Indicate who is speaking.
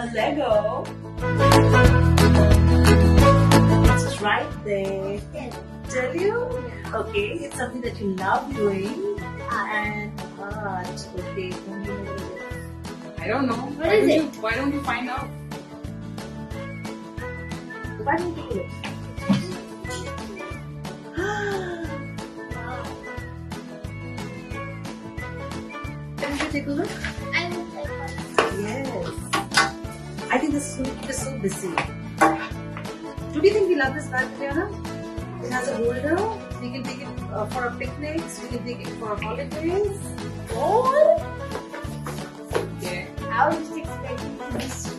Speaker 1: a Lego. It's right there. Tell you? Okay, it's something that you love doing. And art. Okay,
Speaker 2: I don't know.
Speaker 3: What is it?
Speaker 2: Why don't you find out?
Speaker 1: Why don't you do it? Can you take a look?
Speaker 3: I would like one.
Speaker 1: Yes. I think this is going to keep us so busy. Do you think we love this bag, Diana? It has a holder. We can take it for our picnics. We can take it for our holidays.
Speaker 3: Oh!
Speaker 2: Yeah.
Speaker 3: I was just expecting to be